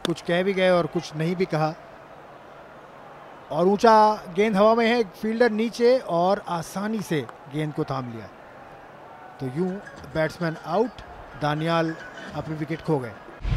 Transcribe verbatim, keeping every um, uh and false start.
कुछ कह भी गए और कुछ नहीं भी कहा। और ऊंचा गेंद हवा में है, फील्डर नीचे और आसानी से गेंद को थाम लिया। तो यूं बैट्समैन आउट, दानियाल अपनी विकेट खो गए।